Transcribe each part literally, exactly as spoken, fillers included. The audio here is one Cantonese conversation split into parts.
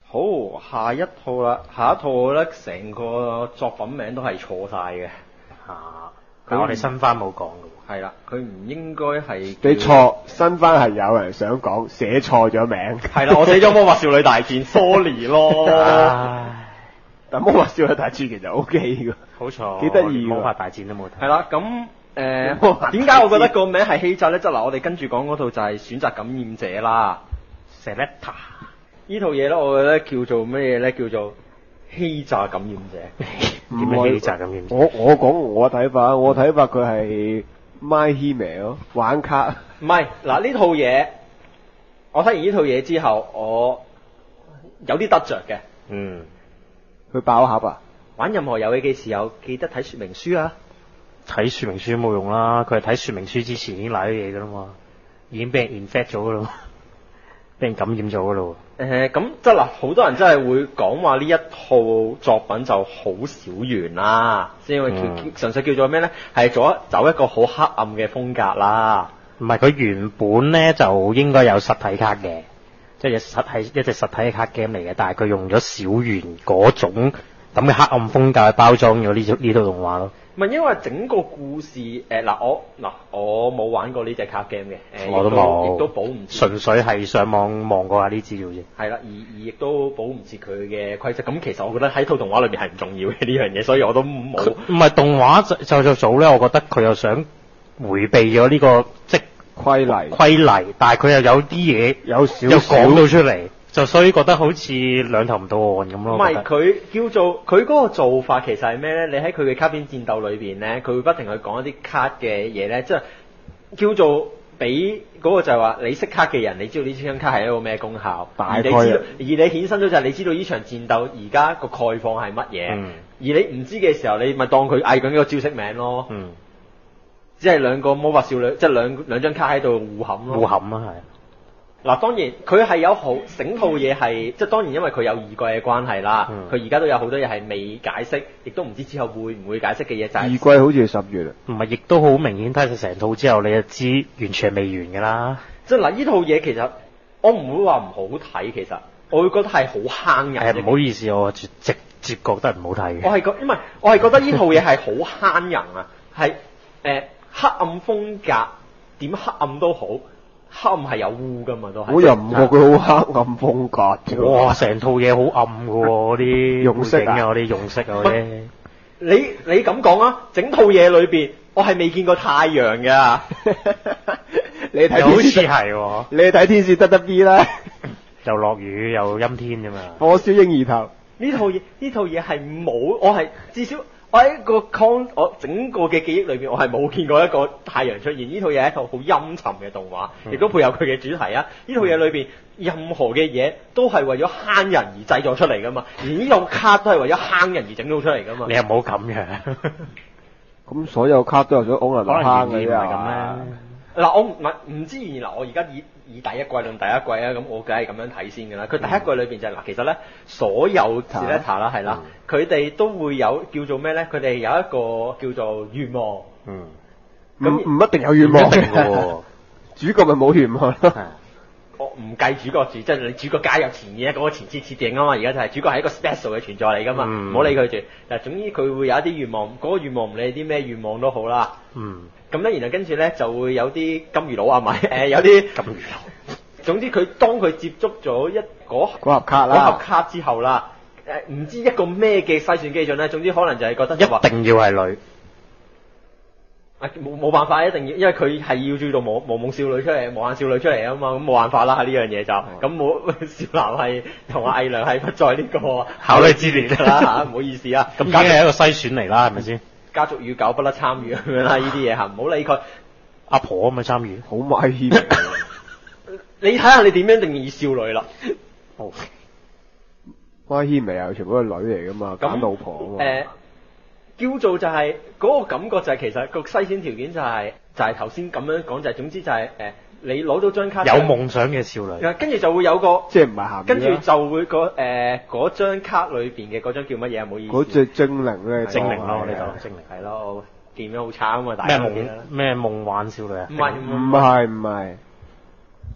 好，下一套啦，下一套我覺得成個作品名都係錯晒嘅。 啊，但我哋新番冇講嘅喎。 係啦，佢唔應該係你錯，新番係有人想講寫錯咗名。 係啦，我寫咗魔法少女大戰，sorry 咯。 唉， 但魔法少女大戰其實 O K 㗎。 好錯， 幾得意㗎魔法大戰都冇睇。 係啦，咁誒點解我覺得個名係欺詐咧？即係嗱，我哋跟住講嗰套就係選擇感染者啦 Selecta 呢套嘢咧，我覺得叫做咩嘢咧？叫做欺詐感染者。 點樣欺詐咁樣？ 我我講我睇法，我睇法佢係 My Hime 咯，玩卡。 唔係嗱，呢套嘢，我睇完呢套嘢之後，我有啲得着嘅。 嗯， 佢爆盒啊！ 玩任何遊戲嘅時候，記得睇說明書啊！ 睇說明書都冇用啦，佢係睇說明書之前已經賴咗嘢噶啦嘛，已經俾人 infect 咗噶啦，俾人感染咗噶啦。 誒咁即係嗱，好多人真係會講話呢一套作品就好小圓啦，即係因為叫、嗯、純粹叫做咩咧？係做走一個好黑暗嘅風格啦。 唔係，佢原本咧就應該有實體卡嘅，即係實係一隻實體嘅卡 game 嚟嘅，但係佢用咗小圓嗰種咁嘅黑暗風格去包裝咗呢套呢套動畫咯。 唔係因為整個故事誒嗱、呃、我嗱我冇玩過呢隻卡 game 嘅，誒、呃、 我都冇， 亦都保唔住，純粹係上網望過下啲資料啫。 係啦，而而亦都保唔住佢嘅規則。咁其實我覺得喺套動畫裏邊係唔重要嘅呢樣嘢，所以我都冇。 唔係動畫就就就早咧，我覺得佢又想迴避咗呢個即規例規例，但係佢又有啲嘢有少又講到出嚟。就所以覺得好似兩頭唔到岸咁咯。 唔係佢叫做佢嗰個做法其實係咩咧？你喺佢嘅卡片戰鬥裏邊咧，佢會不停去講一啲卡嘅嘢咧，即係叫做俾嗰個就係話你識卡嘅人，你知道呢張卡係一個咩功效， 大概而你知道，而你衍生咗就係你知道呢場戰鬥而家個概況係乜嘢， 嗯、 而你唔知嘅時候，你咪當佢嗌緊一個招式名咯。 嗯， 只係兩個魔法少女，即係兩兩張卡喺度互冚咯。 互冚啊，係。 嗱，當然佢係有好整套嘢係，即係當然因為佢有二季嘅關係啦，佢而家都有好多嘢係未解釋，亦都唔知之後會唔會解釋嘅嘢就係、是、 二季好似係十月啊， 唔係，亦都好明顯睇晒成套之後，你就知完全係未完㗎啦。 即係嗱，呢套嘢其實我唔會話唔好睇，其實我會覺得係好坑人。 誒，唔好意思，我直直接覺得唔好睇嘅。 我係覺，因為我係覺得呢套嘢係好坑人啊，係誒、呃、黑暗風格，點黑暗都好。黑暗係有污噶嘛，都係。 我又唔覺佢好黑暗風格啫。 哇！ 成套嘢好暗噶喎，啲用色啊， 嗰啲用色啊嗰啲。 你你咁講啊？整套嘢裏邊，我係未見過太陽㗎。 你睇好似係喎。 你睇天使得得 B 啦。 又落雨又陰天啫嘛。 火燒嬰兒頭。 呢套嘢呢套嘢係冇，我係至少。我喺個 con 我整個嘅記憶裏邊，我係冇見過一個太陽出現。呢套嘢係一套好陰沉嘅動畫，亦、嗯、都配合佢嘅主題啊！呢套嘢裏邊任何嘅嘢都係為咗坑人而製作出嚟噶嘛，而呢套卡都係為咗坑人而整到出嚟噶嘛。 你又唔好咁樣。 咁所有卡都有咗歐人嚟坑嘅啫嘛。 嗱，我唔唔知嗱，我而家以以第一季論第一季啊，咁我梗係咁樣睇先㗎啦。佢第一季裏邊就係、是、嗱，其實咧所有 Selecta 啦係啦，佢哋、嗯、都會有叫做咩咧？佢哋有一個叫做願望。嗯。 咁唔一定有願望嘅。主角咪冇願望咯。 我唔計主角住，即係你主角加入前嘢嗰個前設設定啊嘛。而家就係主角係一個 special 嘅存在嚟㗎嘛，唔好、嗯、理佢住。嗱，總之佢會有一啲願望，嗰、那個願望唔理啲咩願望都好啦。嗯。咁咧，然後跟住咧就會有啲金魚佬啊，咪誒有啲金魚佬。總之佢當佢接觸咗一嗰盒卡啦， 嗰盒卡之後啦，誒唔知一個咩嘅篩選基準咧，總之可能就係覺得一定要係女。 啊冇冇辦法，一定要，因為佢係要注到無無夢少女出嚟，無眼少女出嚟啊嘛，咁冇辦法啦，呢樣嘢就咁冇少男係同阿魏良係不在呢個考慮之列啦嚇，唔好意思啊。 咁梗係一個篩選嚟啦，係咪先？ 家族與狗不得參與咁樣啦，呢啲嘢嚇唔好理佢。 阿婆咁咪參與， 好危險。 你睇下你點樣定義少女啦？ 哦，孖軒咪又全部都係女嚟噶嘛，揀老婆啊嘛。 誒、呃，叫做就係、是、嗰、那個感覺就係、是、其實個篩選條件就係、是、就係頭先咁樣講就係、是、總之就係、是、誒、呃、你攞到張卡有夢想嘅少女， 跟住就會有個即係唔係鹹， 跟住就會個誒嗰張卡裏邊嘅嗰張叫乜嘢啊？唔好意思， 嗰隻精靈咧， 精靈咯，呢個精靈係咯，見咗好慘啊！大家咩夢咩夢幻少女啊？ 唔係唔係唔係。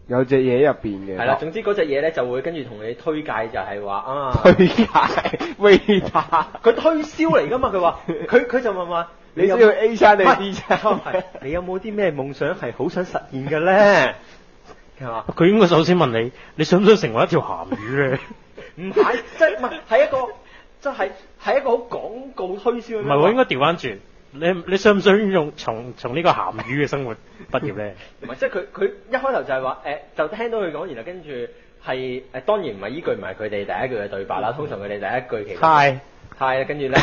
有隻嘢入邊嘅。 係啦，總之嗰隻嘢咧就會跟住同你推介就係話啊， 推介威打， 佢推銷嚟㗎嘛，佢話佢佢就問話你知道 A 餐定 B 餐？ 係你有冇啲咩夢想係好想實現嘅咧？係嘛？ 佢應該首先問你，你想唔想成為一條鹹魚咧？ 唔係，即係唔係係一個即係係一個好廣告推銷。 唔係喎，應該調翻轉。你你想唔想用從從呢個鹹魚嘅生活畢業咧？ 唔係，即係佢佢一開頭就係話誒，就聽到佢講，然後跟住係誒，當然唔係依句唔係佢哋第一句嘅對白啦。通常佢哋第一句其實係係跟住咧，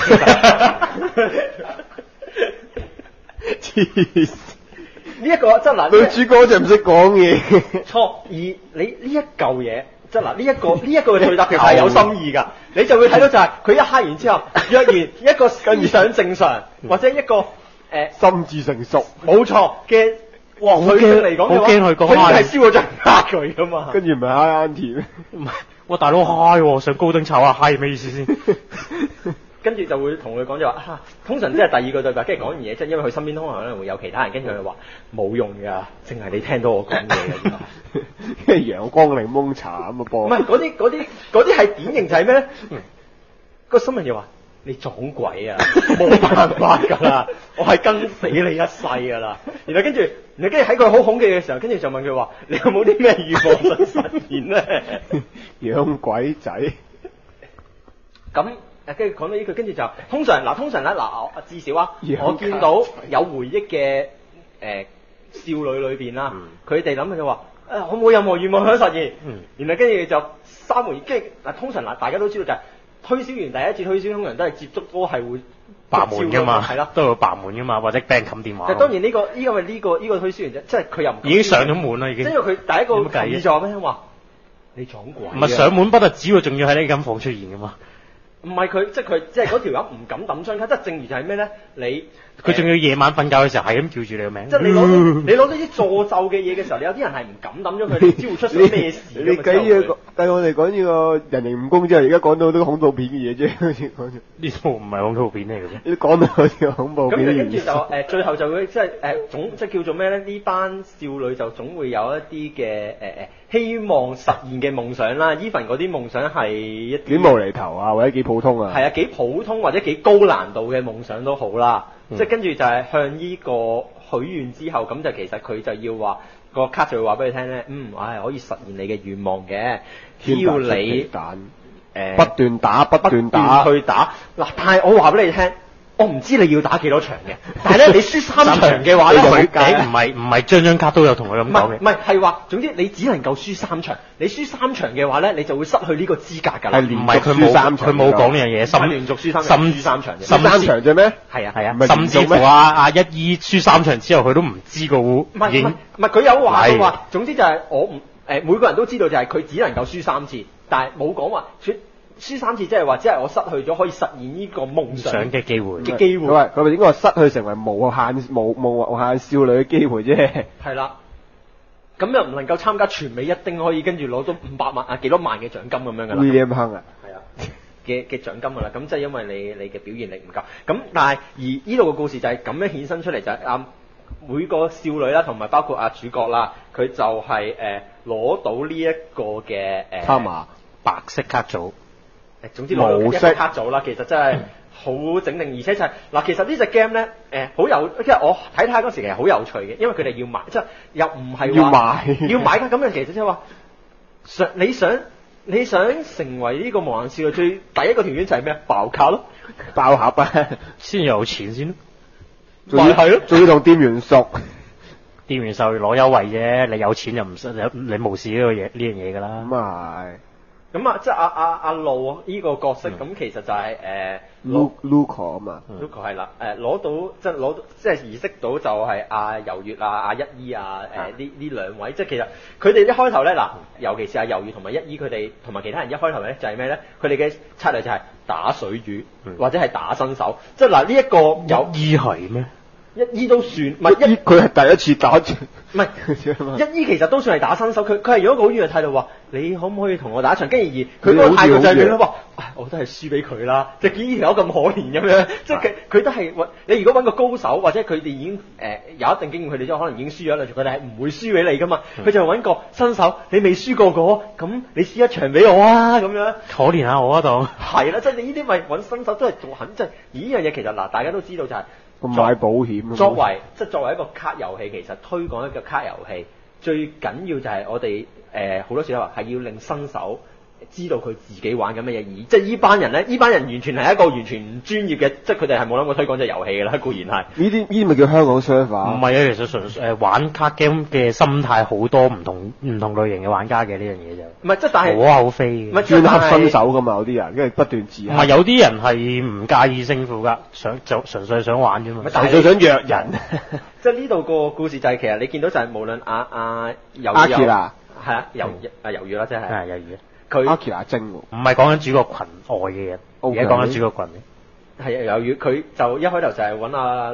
黐線！ 呢一個即係嗱， 女主角就唔識講嘢。 錯，而你呢一嚿嘢。即係嗱，呢一個呢一個嘅對答其實係有心意㗎，你就會睇到就係佢一嗨完之後，若然一個思想正常或者一個誒、呃、 心智成熟， 冇錯嘅黃女性嚟講嘅話， 好驚佢講佢係燒咗張蝦佢㗎嘛。 跟住唔係嗨 Auntie 咩？ 唔係，哇大佬嗨喎，上高登炒下嗨咩意思先？ 跟住就會同佢講就話啊，通常即係第二個對白，跟住講完嘢，即係因為佢身邊通常可能會有其他人，跟住佢話冇用㗎，淨係你聽到我講嘢㗎。 跟住陽光檸檬茶咁啊播。 唔係嗰啲嗰啲嗰啲係典型就係咩咧？個新聞又話你撞鬼啊，冇辦法㗎啦，我係跟死你一世㗎啦。然後跟住，然後跟住喺佢好恐懼嘅時候，跟住就問佢話：你有冇啲咩願望想實現咧？ 養鬼仔。 咁。誒跟住講到呢句，跟住就通常嗱，通常咧嗱，我至少啊， 養我見到有回憶嘅誒、呃、少女裏邊啦，佢哋諗嘅就話誒，我冇任何願望想實現， 嗯、 然後跟住就三回，跟住嗱，通常嗱，大家都知道就係、是、推銷完第一次推銷，通常都係接觸都係會白門㗎嘛， 係啦， 都有白門㗎嘛，或者俾人冚電話。 但當然呢、這個呢、這個咪呢個呢個推銷員啫，即係佢又唔已經上咗門啦，已經。 即係佢第一個提議就話咩話？你撞鬼、啊？ 唔係上門不特止喎，仲要喺呢間房出現㗎嘛。 唔係佢，即係佢，即係嗰條友唔敢抌雙卡，即係正如就係咩咧？你佢仲要夜晚瞓覺嘅時候係咁叫住你個名。 即係你攞到你攞到啲助咒嘅嘢嘅時候，你有啲人係唔敢抌咗佢，你知會出咗咩事。 你計呢個計我哋講呢個人形蜈蚣之後，而家講到好多恐怖片嘅嘢啫，好似講呢套唔係恐怖片嚟嘅啫。 你講到好似恐怖片。 咁跟住就誒、呃，最後就會即係誒總即係叫做咩咧？呢班少女就總會有一啲嘅誒誒希望實現嘅夢想啦。Even 嗰啲夢想係一幾無厘頭啊，或者幾普通啊。 係啊，幾普通或者幾高難度嘅夢想都好啦。嗯、即係跟住就係向呢個許願之後，咁就其實佢就要話、個卡就會話俾你聽咧，嗯，唉，可以實現你嘅願望嘅，只要你誒、呃、 不斷打不斷打去打嗱，但係我話俾你聽。我唔知你要打幾多場嘅，但係咧你輸三場嘅話咧， 佢唔係唔係張張卡都有同佢咁講嘅。 唔係係話，總之你只能夠輸三場。你輸三場嘅話咧，你就會失去呢個資格㗎啦。 係連續輸三場， 佢冇講呢樣嘢，甚連續輸三場，輸三場， 輸三場啫咩？ 係啊係啊， 甚至乎啊阿一姨輸三場之後，佢都唔知個會已經唔係佢有話嘅話，總之就係我唔誒每個人都知道就係佢只能夠輸三次，但係冇講話輸三次，即係話只係我失去咗可以實現呢個夢想嘅機會嘅機會。 佢佢咪應該話失去成為無限無無無限少女嘅機會啫。 係啦，咁又唔能夠參加全美一丁可以跟住攞到五百萬啊幾多萬嘅獎金咁樣㗎啦。 William Hung 啊， 係啊嘅嘅獎金㗎啦。咁即係因為你你嘅表現力唔夠。咁但係而呢度嘅故事就係咁樣衍生出嚟，就係、是、啊每個少女啦，同埋包括啊主角啦，佢就係誒攞到呢一個嘅誒卡瑪白色卡組。 誒，總之攞到一個卡組啦，其實真係好整定，而且就係、是、嗱，其實呢隻 game 咧，誒、呃、好有，即係我睇睇嗰時其實好有趣嘅，因為佢哋要買，即係又唔係要買要買㗎，咁樣其實即係話想你想你想成為呢個無限少女最第一個條件就係咩？爆卡咯， 爆盒啊， 先有錢先， 仲要係咯，仲要同店員熟， 店員就攞優惠啫，你有錢就唔使你無視呢個嘢呢樣嘢㗎啦。 咁啊係。 咁啊，即係阿阿阿露呢個角色，咁、嗯、其實就係誒 Luco 啊嘛 Luco 係啦，誒攞到即係攞到即係認識到就係阿柔月啊、阿一姨啊，誒呢呢兩位，即係其實佢哋一開頭咧嗱，尤其是阿柔月同埋一姨佢哋同埋其他人一開頭咧就係咩咧？佢哋嘅策略就係打水魚、嗯、或者係打新手，即係嗱呢一個有一姨係咩？ 一姨都算，唔係一佢係第一次打， 唔係一姨其實都算係打新手，佢佢係用一個好遠嘅態度話，你可唔可以同我打一場？跟住而佢嗰個態度就係點咧？話唉我都係輸俾佢啦，即係見呢條友咁可憐咁樣，即係佢佢都係揾你如果揾個高手或者佢哋已經誒、呃、有一定經驗，佢哋即係可能已經輸咗啦，佢哋係唔會輸俾你噶嘛，佢、嗯、就揾個新手，你未輸過嗰，咁你輸一場俾我啊咁樣， 可憐下我啊當。 係啦，即係你呢啲咪揾新手都係做狠，即係而呢樣嘢其實嗱大家都知道就係、是、 買保險。 作為即係作為一個卡遊戲，其實推廣一個卡遊戲最緊要就係我哋誒好多時候話係要令新手知道佢自己玩緊乜嘢，而即係呢班人咧，呢班人完全係一個完全唔專業嘅，即係佢哋係冇諗過推廣隻遊戲㗎啦，固然係。呢啲呢啲咪叫香港 server？ 唔係啊，其實純誒玩卡 game 嘅心態好多唔同唔同類型嘅玩家嘅呢樣嘢就。 唔係即係但係好口飛嘅。 唔係專克新手㗎嘛，有啲人跟住不斷自。 唔係有啲人係唔介意勝負㗎，想就純粹想玩啫嘛。 純粹想約人。 即係呢度個故事就係其實你見到就係無論阿阿魷阿傑啊， 係啊魷啊魷魚啦，即係。 係魷魚。 佢阿傑阿晶喎， 唔係講緊主角群外嘅嘢，而家講緊主角群。 係啊，魷魚佢就一開頭就係揾阿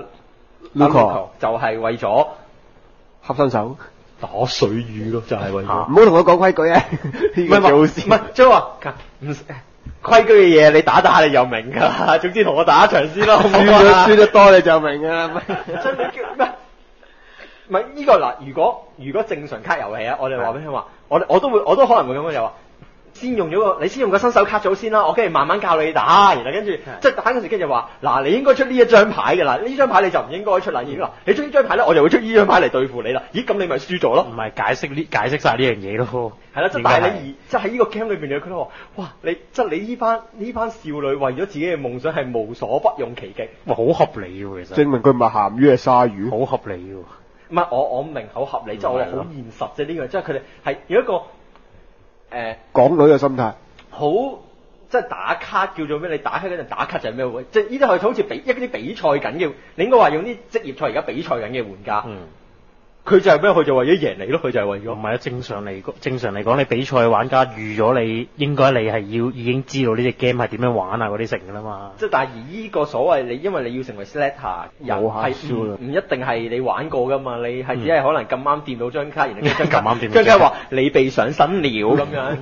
Luco，就係為咗合新手打水魚咯，就係為咗。 唔好同我講規矩啊！ 唔係唔係，唔係即係話唔規矩嘅嘢，你打打你就明㗎啦。總之同我打一場先啦，好唔好啊？ 輸得多你就明㗎啦。 真係叫咩？唔係呢個嗱，如果如果正常卡遊戲啊，我哋話俾你聽話，我我都會我都可能會咁樣就話。先用咗個，你先用個新手卡組先啦，我跟住慢慢教你打，然後跟住即係打嗰時跟住話，嗱你應該出呢一張牌嘅啦，呢張牌你就唔應該出啦，而嗱你出呢張牌咧，我就會出呢張牌嚟對付你啦。咦咁你咪輸咗咯？ 唔係解釋呢解釋曬呢樣嘢咯。 係啦，即係但係你而即係喺呢個 game 裏邊，你覺得話，哇你即係你呢班呢班少女為咗自己嘅夢想係無所不用其極， 哇好合理喎其實。 證明佢唔係鹹魚係鯊魚， 好合理喎。 唔係我我明好合理，即係我哋好現實啫呢個，即係佢哋係有一個誒港女嘅心態。 好即係打卡叫做咩？你打卡嗰陣打卡就係咩喎？即係呢啲係好似比一啲比賽緊嘅，你應該話用啲職業賽而家比賽緊嘅玩家。嗯，佢就係咩？佢就為咗贏你咯，佢就係為咗。唔係啊，正常嚟正常嚟講，你比賽玩家預咗你應該你係要已經知道呢隻 game 係點樣玩啊嗰啲成㗎啦嘛。即係但係而呢個所謂你，因為你要成為 Slater 人係唔唔一定係你玩過㗎嘛，你係只係可能咁啱掂到張卡，然後張卡咁啱掂張卡話你被上身了咁樣。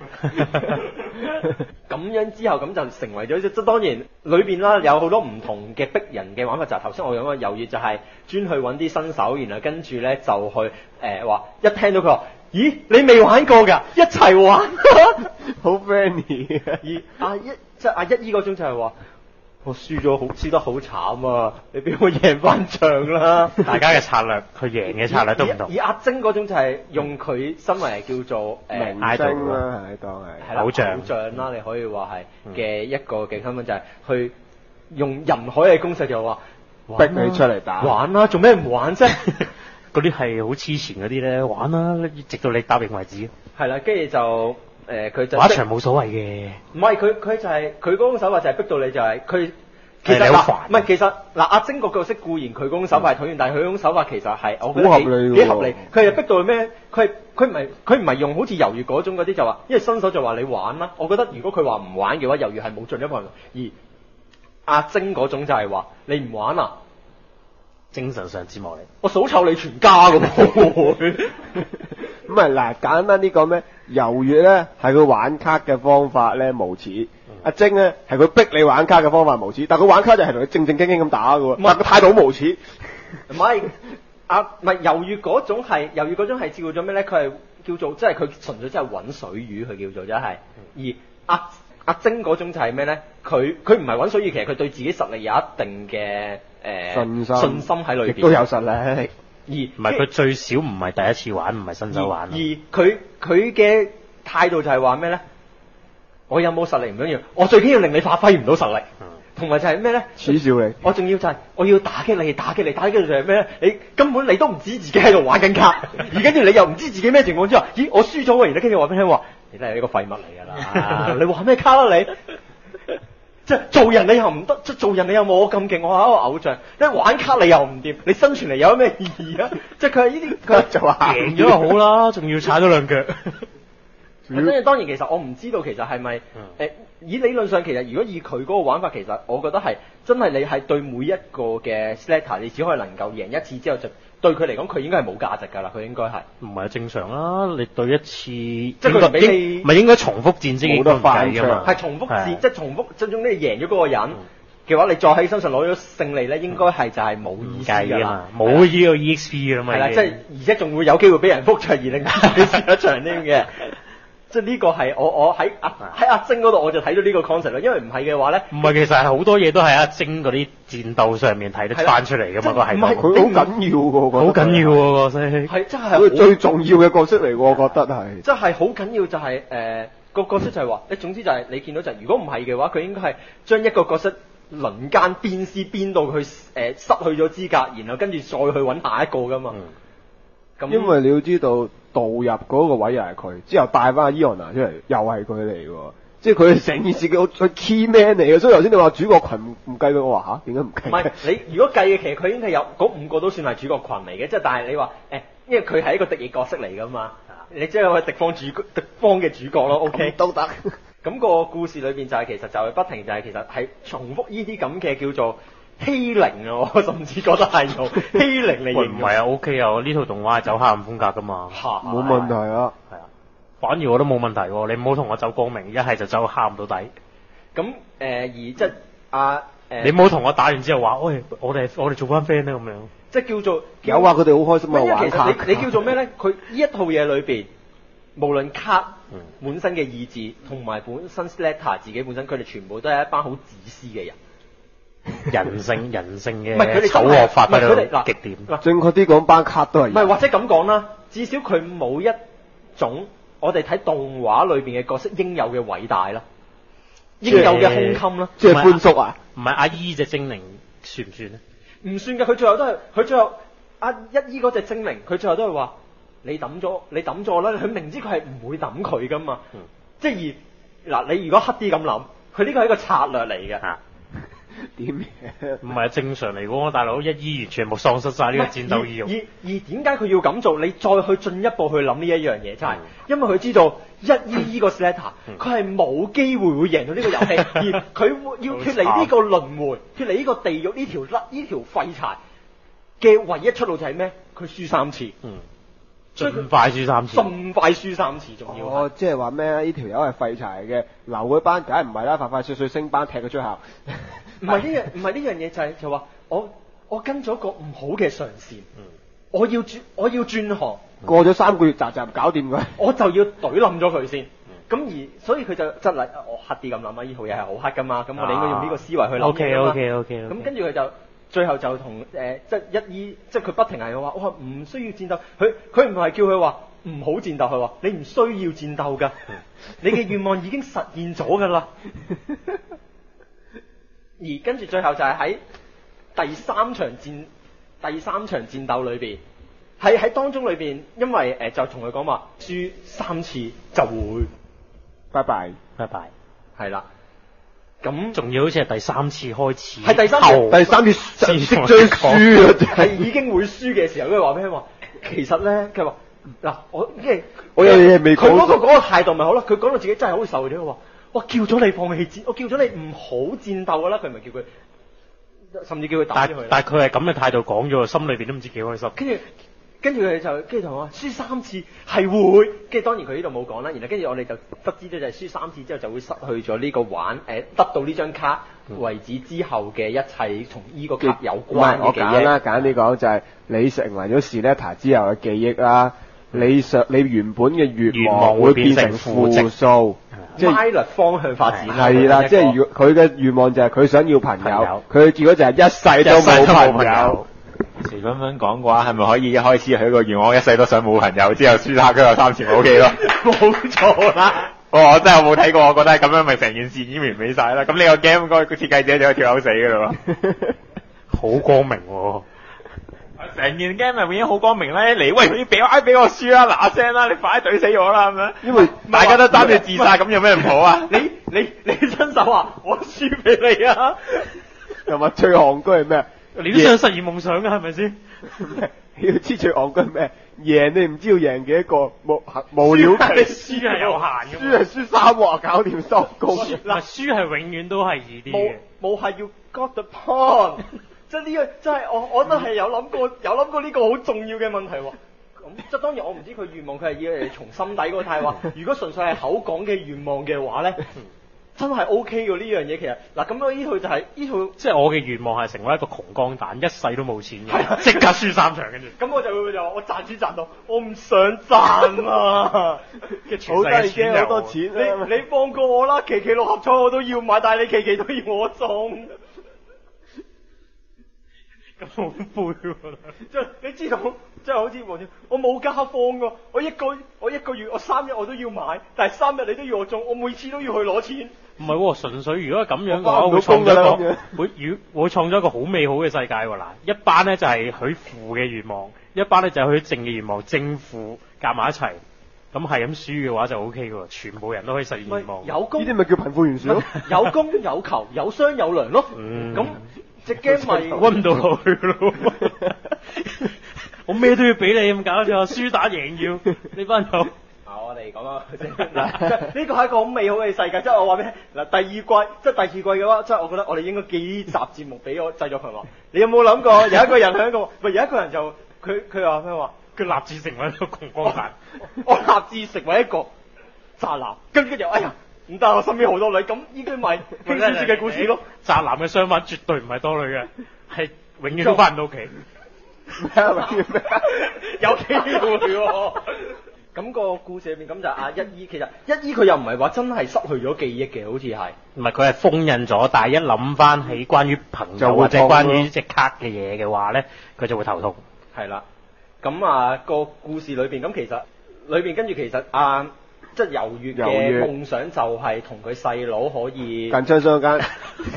咁樣之後咁就成為咗即係當然裏邊啦有好多唔同嘅逼人嘅玩法，就係頭先我講嘅猶豫就係專去揾啲新手，然後跟住咧就去誒話、呃、一聽到佢話咦你未玩過㗎，一齊玩好 friendly 而阿一即係阿一依嗰種就係話我輸咗好輸得好慘啊，你俾我贏翻場啦。大家嘅策略佢贏嘅策略都唔同。而阿晶嗰種就係用佢身為叫做誒明星啦，係當係偶像偶像啦，你可以話係嘅一個嘅身份就係去用人海嘅攻勢就話逼你出嚟打玩啦，做咩唔玩啫？ 嗰啲係好黐纏嗰啲咧，玩啦，直到你答應為止。 係啦，跟住就。誒佢、呃、就玩一場冇所謂嘅， 唔係佢佢就係佢嗰種手法就係逼到你就係、是、佢其實嗱唔係其實嗱阿晶個角色固然佢嗰種手法係討厭，嗯、但係佢嗰種手法其實係我覺得幾幾合理。佢係逼到咩？佢係佢唔係佢唔係用好似猶豫嗰種嗰啲就話，因為新手就話你玩啦。我覺得如果佢話唔玩嘅話，猶豫係冇進一步。而阿晶嗰種就係話你唔玩啊， 精神上折磨你， 我數臭你全家咁。 咁咪嗱簡單啲講咩？猶豫咧係佢玩卡嘅方法咧無恥，嗯、阿晶咧係佢逼你玩卡嘅方法無恥，但係佢玩卡就係同佢正正經經咁打嘅喎，但係佢態度好無恥。 唔係啊，唔係猶豫嗰種係猶豫嗰種係叫做咩咧？佢係叫做即係佢純粹真係揾水魚，佢叫做真係。而阿阿晶嗰種就係咩咧？佢佢唔係揾水魚，其實佢對自己實力有一定嘅誒、呃、信心信心喺裏邊， 都有實力。 而唔係佢最少唔係第一次玩，唔係新手玩。 而佢佢嘅態度就係話咩咧？我有冇實力唔緊要，我最緊要令你發揮唔到實力。同埋、嗯、就係咩咧？ 恥笑你。 我仲要就係、是、我要打擊你，打擊你，打擊你就係咩咧？你根本你都唔知自己喺度玩緊卡，而跟住你又唔知自己咩情況之下，咦我輸咗喎！而家跟住話俾你聽話，你都係一個廢物嚟㗎啦！你玩咩卡啦你？即係做人你又唔得，即係做人你又冇我咁勁，我係一個偶像。你玩卡你又唔掂，你生存嚟有咩意義啊？即係佢係呢啲，佢就話贏咗就好啦，仲要踩多兩腳。 跟住當然其實我唔知道其實係咪誒以理論上其實如果以佢嗰個玩法，其實我覺得係真係你係對每一個嘅 Slater 你只可以能夠贏一次之後就對佢嚟講佢應該係冇價值㗎啦，佢應該係唔係正常啦？你對一次即係佢俾你唔係應該重複戰績冇得翻㗎嘛？ 係重複戰即係重複，最終你贏咗嗰個人嘅話，你再喺身上攞咗勝利咧，應該係就係冇意思㗎啦， 冇呢個 E X P 㗎嘛。 係啦，即係而且仲會有機會俾人覆場而令到你輸一場添嘅。即係呢個係我我喺阿喺阿晶嗰度我就睇到呢個 concept 啦，因為唔係嘅話咧， 唔係其實係好多嘢都係阿晶嗰啲戰鬥上面睇得翻出嚟㗎嘛，個係唔係佢好緊要㗎， 好緊要喎個色， 係真係佢最重要嘅角色嚟喎，我覺得係。 真係好緊要就係誒個角色就係話，你總之就係你見到就係，如果唔係嘅話，佢應該係將一個角色輪奸鞭屍鞭到佢誒、呃、失去咗資格，然後跟住再去揾下一個㗎嘛。咁、嗯、 因為你要知道。導入嗰個位又係佢，之後帶翻阿伊昂娜出嚟，又係佢嚟喎。即係佢成件事嘅佢 key man 嚟嘅。所以頭先你話主角群唔計佢，我話吓點解唔計？ 唔係你如果計嘅，其實佢已經係有嗰五個都算係主角群嚟嘅。即係但係你話誒，因為佢係一個敵意角色嚟㗎嘛，你即係個敵方主敵方嘅主角咯。OK 都得。咁個故事裏邊就係、是、其實就係不停就係、是、其實係重複呢啲咁嘅叫做。欺凌啊！我甚至覺得係用欺凌嚟形容。唔係啊 ，OK 啊，呢套動畫係走黑暗風格㗎嘛。 冇問題啊。 係啊，反而我都冇問題喎。你唔好同我走光明，一係就走黑暗到底。 咁誒、呃、而即係啊誒， 你唔好同我打完之後話，喂，我哋我哋做翻 friend 咧咁樣。 即係叫做有啊，佢哋好開心啊玩卡。 其實你你叫做咩咧？佢呢一套嘢裏邊，無論卡本身嘅意志，同埋本身 Slater 自己本身，佢哋全部都係一班好自私嘅人。 人性人性嘅唔係佢哋醜惡發揮到極點。 嗱， 正確啲講，班卡都係。 唔係或者咁講啦，至少佢冇一種我哋睇動畫裏邊嘅角色應有嘅偉大啦，應有嘅胸襟啦。 即係寬叔啊？ 唔係阿姨隻精靈算唔算咧？ 唔算㗎，佢最後都係佢最後阿一姨嗰隻精靈，佢最後都係話你抌咗你抌咗啦，佢明知佢係唔會抌佢㗎嘛。嗯、即係而嗱，你如果黑啲咁諗，佢呢個係一個策略嚟嘅。啊點嘢？ 唔係正常嚟講，大佬一醫完全冇喪失晒呢個戰鬥意欲。 而而點解佢要咁做？你再去進一步去諗呢一樣嘢，就係、是、因為佢知道一醫呢個 Slater，佢係冇機會會贏到呢個遊戲，而佢要脫離呢個輪迴，脫離呢個地獄呢條甩呢條廢柴嘅唯一出路就係咩？佢輸三次。嗯。 盡快輸三次， 盡快輸三次，仲要。 哦，即係話咩啊？呢條友係廢柴嘅，留佢班梗係唔係啦，快快脆脆升班踢佢出校。 唔係呢樣，唔係呢樣嘢就係、是、就話我我跟咗個唔好嘅上線，嗯、我要轉我要轉行， 嗯、過咗三個月集集搞掂佢， 我就要懟冧咗佢先。咁、嗯、而所以佢就真係我黑啲咁諗啊！呢套嘢係好黑噶嘛，咁我哋應該用呢個思維去諗。 O K O K O K。 咁跟住佢就。最後就同誒、呃、即係一醫，即係佢不停係話，我唔需要戰鬥。佢佢唔係叫佢話唔好戰鬥，佢話你唔需要戰鬥㗎，你嘅願望已經實現咗㗎啦。而跟住最後就係喺第三場戰第三場戰鬥裏邊，係喺當中裏邊，因為誒、呃、就同佢講話輸三次就會拜拜拜拜， 係啦。咁仲要好似係第三次開始， 係第三次，第三次即將輸啊！ 係已經會輸嘅時候，佢話俾佢話，其實咧，佢話嗱，我即係我有嘢未講。 佢嗰個嗰個態度咪好啦，佢講到自己真係好受咗，佢話我叫咗你放棄戰，我叫咗你唔好戰鬥㗎啦，佢咪叫佢，甚至叫佢打咗佢。 但係佢係咁嘅態度講咗，心裏邊都唔知幾開心。 跟住。跟住佢就跟住同我話輸三次係會，跟住當然佢呢度冇講啦。然後跟住我哋就得知咗就係輸三次之後就會失去咗呢個玩誒、呃、得到呢張卡為止之後嘅一切同呢個卡有關嘅記憶。我揀啦， 揀呢講就係你成為咗 Slater 之後嘅記憶啦。你上你原本嘅願望會變成負數， 即係 minus 方向發展。 係啦，即係如佢嘅願望就係佢想要朋友，佢結果就係一世都冇朋友。 時分分講嘅話，係咪可以一開始佢個願望一世都想冇朋友，之後輸下佢有三次咪 OK 咯？ 冇錯啦。 哦，我真係冇睇過，我覺得係咁樣，咪成件事已經完美晒啦。咁你個 game 個設計者就跳口死噶啦喎， 好光明喎、啊。 成件 game 咪已經好光明咧，嚟喂，你俾我俾我輸啦，嗱聲啦，你快啲懟死我啦咁樣。因為大家都擔住自殺，咁有咩唔好啊？ 你你你親手話我輸俾你啊！ 又話最戇居係咩？ 你都想實現夢想㗎係咪先？ 要知最戇居咩？贏你唔知要贏幾多個，無無了期。 輸係有限嘅， 輸係輸三鑊搞掂收工。 嗱，輸係永遠都係易啲嘅。 冇冇係要 got the point，即係呢個真係我我覺得係有諗過有諗過呢個好重要嘅問題喎。咁即係當然我唔知佢願望佢係要嚟從心底嗰個態話，如果純粹係口講嘅願望嘅話咧。真係 O K 喎呢樣嘢，其實嗱咁我呢套就係、是、呢套， 即係我嘅願望係成為一個窮光蛋，一世都冇錢嘅，即刻輸三場跟住。 咁我就會就話我賺錢賺到，我唔想賺啊！ 好得已經好多錢， 你你放過我啦，期期六合彩我都要買，但係你期期都要我中。 咁好灰喎！ 即係你知道，即係好似黃超，我冇加放噶，我一個我一個月我三日我都要買，但係三日你都要我中，我每次都要去攞錢。 唔係喎，純粹如果係咁樣嘅話，會創咗一個會與會創咗一個好美好嘅世界喎嗱。一班咧就係許負嘅願望，一班咧就係許正嘅願望，正負夾埋一齊，咁係咁輸嘅話就 O K 喎，全部人都可以實現願望。 有功呢啲咪叫貧富懸殊咯？ 有功有求有商有量咯。 嗯， 咁隻 game 咪溫唔到落去咯。我咩都要俾你咁搞錯，輸打贏要呢班友。 我哋講啊，呢個係一個好美好嘅世界，即係我話俾你嗱，第二季即係第二季嘅話，即係我覺得我哋應該寄呢集節目俾我製作群話，你有冇諗過有一個人喺度，喂有一個人就佢佢話咩話， 佢立志成為一個窮光蛋， 我立志成為一個宅男，跟住就哎呀唔得，我身邊好多女，咁呢啲咪輕小說嘅故事咯。 宅男嘅相反絕對唔係多女嘅，係永遠都翻唔到屋企。 有機會喎。咁個故事裏面咁就阿一姨，其實一姨佢又唔係話真係失去咗記憶嘅，好似係。 唔係佢係封印咗，但係一諗翻起關於朋友或者關於隻卡嘅嘢嘅話咧，佢就會頭痛。 係啦，咁啊個故事裏邊咁其實裏邊跟住其實啊即係遊月嘅夢想就係同佢細佬可以近親相姦。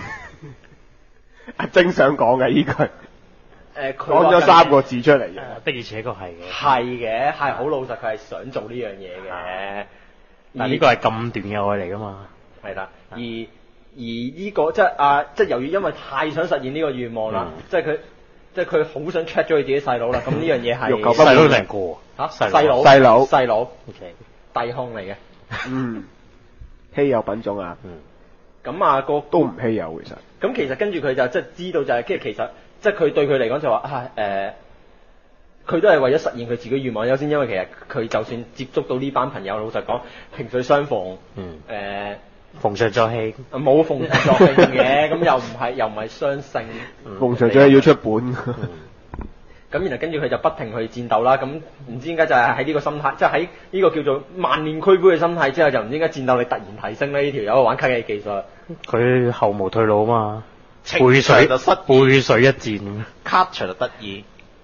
阿正想講嘅依句。 誒講咗三個字出嚟嘅， 的而且確係嘅。 係嘅，係好老實，佢係想做呢樣嘢嘅。 但呢個係咁短嘅愛嚟㗎嘛。 係啦，而而呢個即係啊，即係由於因為太想實現呢個願望啦，即係佢即係佢好想 check 咗佢自己細佬啦。咁呢樣嘢係細佬定個嚇細佬細佬細佬 ，OK 弟兄嚟嘅。 嗯，稀有品種啊。 嗯。咁啊個都唔稀有其實。 咁其實跟住佢就即係知道就係，即係其實。即係佢對佢嚟講就話啊誒，佢、呃、都係為咗實現佢自己願望優先，因為其實佢就算接觸到呢班朋友，老實講萍水相逢， 嗯誒、 呃、 逢場作戲， 冇逢場作戲嘅，咁又唔係又唔係雙性， 逢場作戲要出本。 咁、嗯、然後跟住佢就不停去戰鬥啦，咁唔知點解就係喺呢個心態，即係喺呢個叫做萬念俱灰嘅心態之後，就唔知點解戰鬥力突然提升咧？呢條友玩卡嘅技術， 佢後無退路啊嘛。背水就失背水一戰， 卡場就得意。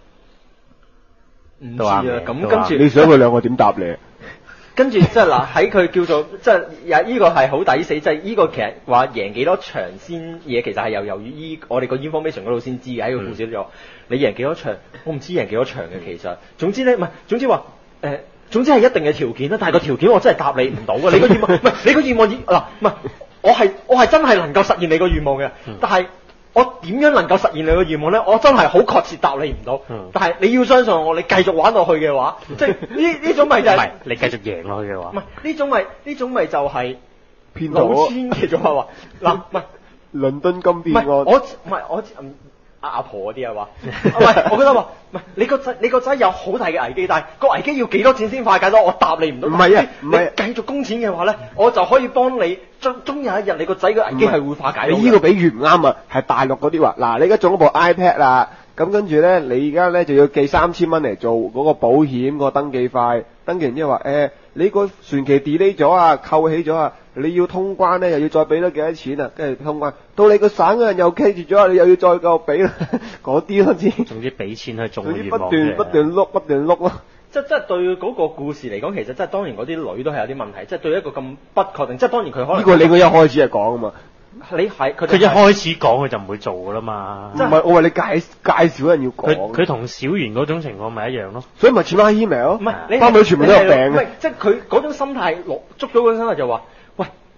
唔知啊，咁跟住你想佢兩個點答你？ 跟住即係嗱，喺佢叫做即係有呢個係好抵死，即係呢個其實話贏幾多場先嘢，其實係由由於依我哋個 information 嗰度先知嘅，喺個故事度、嗯。你贏幾多場，我唔知贏幾多場嘅其實。總之咧，唔係總之話誒、呃，總之係一定嘅條件啦。但係個條件我真係答你唔到嘅。你個願望唔係你個願望嗱唔係。我係我係真係能夠實現你個願望嘅、嗯，但係我點樣能夠實現你個願望咧？我真係好確切答你唔到、嗯。但係你要相信我，你繼續玩落去嘅話，即係呢呢種咪就係、是、 你繼續贏落去嘅話， 唔係呢種咪呢種咪就係老千嘅做法話嗱，唔係倫敦金變案， 我唔係我阿阿婆嗰啲係嘛？唔係，我覺得話唔係你個仔，你個仔有好大嘅危機，但係個危機要幾多錢先化解到？我答你唔到。 唔係啊，唔係繼續供錢嘅話咧，我就可以幫你終終有一日你個仔嘅危機係會化解到。 你呢個比喻唔啱啊，係大陸嗰啲話，嗱你而家中咗部 iPad 啦，咁跟住咧你而家咧就要寄三千蚊嚟做嗰個保險個登記費，登記完之後話誒你個船期 delay 咗啊，扣起咗啊。你要通關咧，又要再俾多幾多錢啊？跟住通關，到你個省嘅人又棘住咗，你又要再夠俾啦，嗰啲咯知。 總之俾錢去中願望不斷不斷碌不斷碌咯。 即即係對嗰個故事嚟講，其實即係當然嗰啲女都係有啲問題，即係對一個咁不確定，即係當然佢可能。 呢個你佢一開始係講啊嘛。 你係佢佢一開始講佢就唔會做噶啦嘛。 唔係我話你介介紹人要講。 佢佢同小圓嗰種情況咪一樣咯。 所以咪似翻 email。 唔係， 翻去全部都有病。 唔係，即係佢嗰種心態落捉到嗰種心態就話。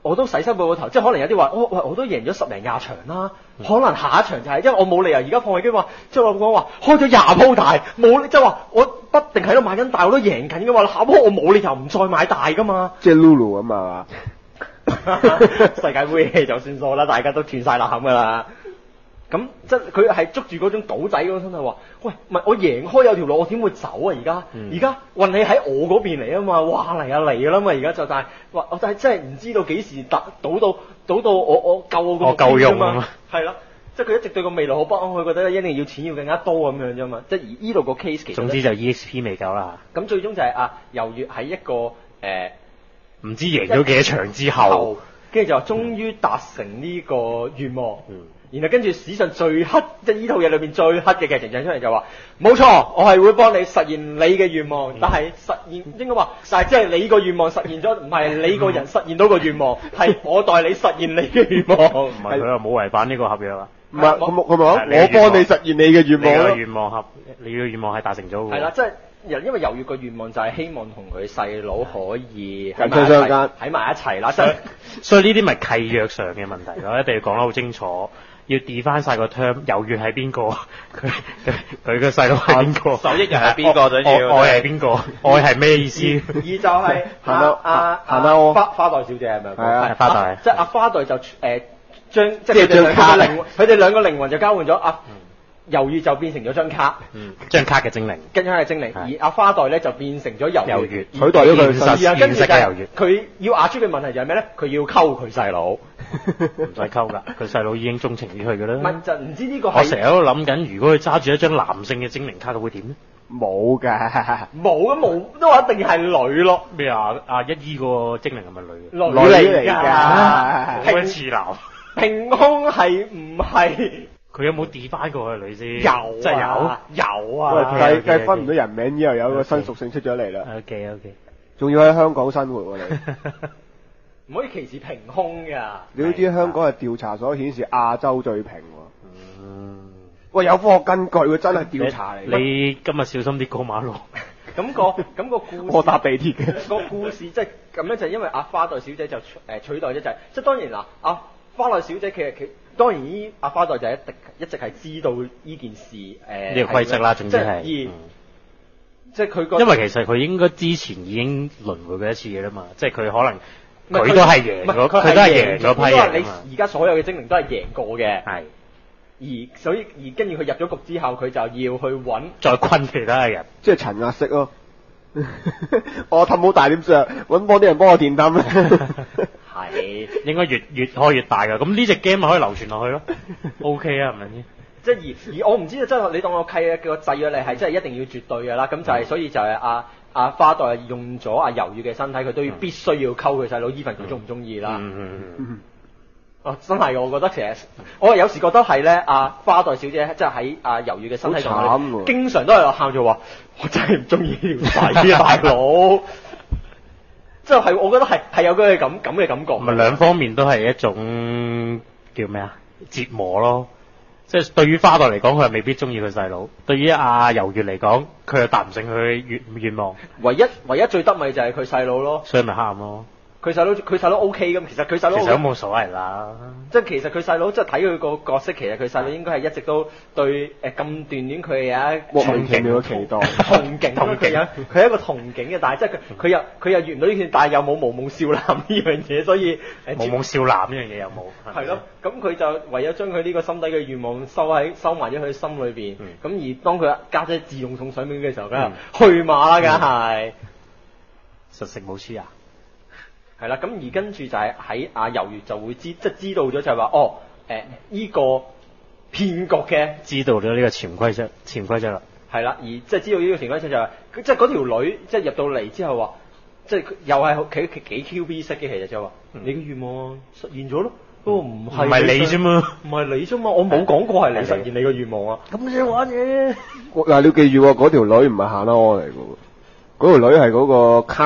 我都洗濕過個頭，即係可能有啲話，我喂我都贏咗十零廿場啦，可能下一場就係、是，因為我冇理由而家放棄機話，即係我講話開咗廿鋪大，冇即係話我不定喺度買緊大，我都贏緊嘅嘛，下鋪我冇理由唔再買大噶嘛。 即係 Lulu 咁啊嘛，世界盃就算數啦，大家都斷晒纜噶啦。咁即係佢係捉住嗰種賭仔嗰種心態話，喂，唔係我贏開有條路，我點會走啊？而家而家運氣喺我嗰邊嚟啊嘛，哇嚟啊嚟噶啦嘛，而家就但係話我就係真係唔知道幾時賭賭到賭到我我夠我個目標啫嘛，係啦，即係佢一直對個未來好不安，佢覺得一定要錢要更加多咁樣啫嘛，即係而依度個 case 其實總之就 E X P 未夠啦。 咁最終就係啊，由於喺一個誒唔、呃、 知贏咗幾多場之後， 跟住就話終於達成呢個願望。嗯然後跟住史上最黑，即係呢套嘢裏邊最黑嘅劇情就出嚟就話，冇錯，我係會幫你實現你嘅願望，嗯、但係實現應該話，但係即係你個願望實現咗，唔係你個人實現到個願望，係、嗯、我代你實現你嘅願望。 唔係佢又冇違反呢個合約啊？ 唔係，佢冇佢冇，我幫你實現你嘅願望咯。 你嘅願望合，你嘅願望係達成咗嘅。 係啦，即係因為猶豫個願望就係希望同佢細佬可以喺埋一齊， 喺埋一齊啦。 所以呢啲咪契約上嘅問題咯，一定要講得好清楚。要 define 晒個 term，猶豫係邊個？佢佢佢個細佬係邊個？ 受益人係邊個？想要愛係邊個？愛係咩意思？ 二就係阿阿阿花花代小姐係咪？ 係啊， 花代。 即係阿花代就誒將即係佢哋兩個靈魂，佢哋兩個靈魂就交換咗阿猶豫就變成咗張卡， 嗯，張卡嘅精靈， 跟住係精靈，而阿花代咧就變成咗猶豫， 取代咗佢實現現實嘅猶豫。 佢要壓出嘅問題就係咩咧？佢要溝佢細佬， 唔使溝㗎，佢細佬已經鍾情於佢㗎啦。 唔就唔知呢個係我成日喺度諗緊，如果佢揸住一張男性嘅精靈卡，佢會點咧？ 冇㗎， 冇啊冇，都話一定係女咯。 咩啊？阿一姨個精靈係咪女嘅？女嚟㗎， 好鬼似男。 平空係唔係？ 佢有冇 define 過佢女先？ 有， 真係有， 有啊！ 計計分唔到人名之後，有個新屬性出咗嚟啦。 OK OK， 仲要喺香港生活喎你，唔可以歧視平空㗎。 你都知香港係調查所顯示亞洲最平喎。嗯。喂，有科學根據喎，真係調查嚟。 你今日小心啲過馬路。 咁個咁個故事， 我搭地鐵嘅。 個故事即係咁樣，就係因為阿花代小姐就誒取代咗就係，即係當然嗱，阿花代小姐其實佢。當然，依阿花代就一直一直係知道呢件事誒呢個規則啦，總之係， 即係佢因為其實佢應該之前已經輪迴過一次嘅啦嘛，即係佢可能佢都係贏咗，佢都係贏咗批人啊嘛。 你而家所有嘅精靈都係贏過嘅， 係。 而所以而跟住佢入咗局之後，佢就要去揾再昆其他嘅人， 即係陳壓式咯。我氹好大點算？揾幫啲人幫我電氹咧。 係應該越越開越大㗎，咁呢隻 game 咪可以流傳落去咯。O K 啊，係咪先？ 即係而而我唔知啊，即係你當我契嘅個制約你係真係一定要絕對㗎啦。咁就係、是、所以就係阿阿花代用咗阿猶豫嘅身體，佢都要必須要溝佢細佬，even佢中唔中意啦。嗯嗯嗯。哦，真係我覺得其實我有時覺得係咧，阿花代小姐即係喺阿猶豫嘅身體度，經常都係喊住話：我真係唔中意條仔啊，大佬！即係我覺得係係有嗰個咁咁嘅感覺。 唔係兩方面都係一種叫咩啊？折磨咯。即係對於花代嚟講，佢係未必中意佢細佬；對於阿猶豫嚟講，佢又達唔成佢嘅願願望。 唯一唯一最得咪就係佢細佬咯。 所以咪喊咯。 佢細佬佢細佬 O K 咁，其實佢細佬其實都冇所謂啦。 即係其實佢細佬即係睇佢個角色，其實佢細佬應該係一直都對誒咁鍛鍊佢有一莫名其妙嘅期待， 憧憬，憧憬佢係一個憧憬嘅，但係即係佢佢又佢又遇唔到呢件，但係又冇無夢少男呢樣嘢，所以誒無夢少男呢樣嘢又冇。 係咯，咁佢就唯有將佢呢個心底嘅願望收喺收埋咗佢心裏邊。咁、嗯、而當佢家姐自動送上門嘅時候，梗係、嗯、去馬啦，梗係、嗯、 實食冇黐牙。 係啦，咁而跟住就係喺阿猶豫就會知，即係知道咗就係話，哦，誒、呃、依、這個騙局嘅， 知道咗呢個潛規則，潛規則啦。 係啦，而即係知道呢個潛規則就係、是，即係嗰條女即係入到嚟之後話，即係又係幾幾 Q B 式嘅，其實就話、嗯、你嘅願望實現咗咯，不過唔係唔係你啫嘛，唔係你啫嘛，我冇講過係你實現你嘅願望啊。咁你玩嘢？ 嗱，你要記住喎，嗰條女唔係夏拉安嚟嘅喎，嗰條女係嗰個卡。嗰